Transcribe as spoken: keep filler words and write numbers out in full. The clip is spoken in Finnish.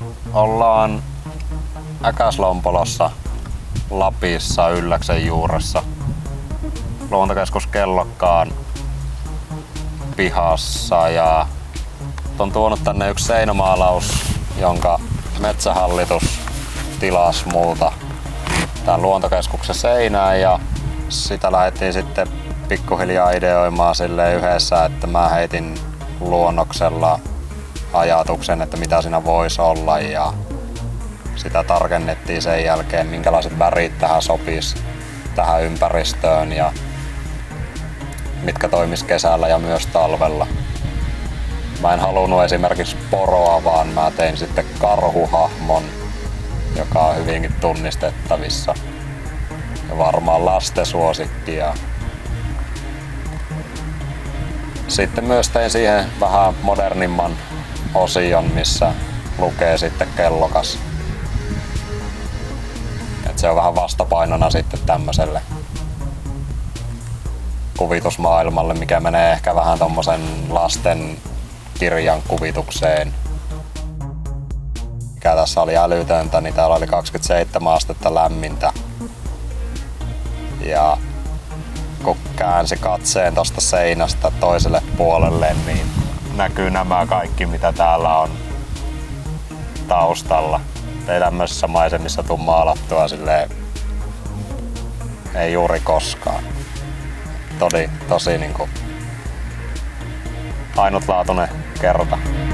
Ollaan Äkäslompolossa Lapissa Ylläksen juuressa Luontokeskus Kellokkaan pihassa ja on tuonut tänne yksi seinämaalaus, jonka Metsähallitus tilasi multa tämän luontokeskuksen seinään ja sitä lähdettiin sitten pikkuhiljaa ideoimaan silleen yhdessä, että mä heitin luonnoksella ajatuksen, että mitä siinä voisi olla ja sitä tarkennettiin sen jälkeen, minkälaiset värit tähän sopisi tähän ympäristöön ja mitkä toimis kesällä ja myös talvella. Mä en halunnut esimerkiksi poroa, vaan mä tein sitten karhuhahmon, joka on hyvinkin tunnistettavissa ja varmaan lasten suosikki. Ja sitten myös tein siihen vähän modernimman osion, missä lukee sitten kellokas. Et se on vähän vastapainona sitten tämmöiselle kuvitusmaailmalle, mikä menee ehkä vähän tommosen lasten kirjan kuvitukseen. Mikä tässä oli älytöntä, niin täällä oli kaksikymmentäseitsemän astetta lämmintä. Ja kun käänsi katseen tosta seinästä toiselle puolelle, niin näkyy nämä kaikki, mitä täällä on taustalla. Ei tämmöisissä maisemissa tuu maalattua silleen, ei juuri koskaan. Todi, tosi niinku ainutlaatuinen kerta.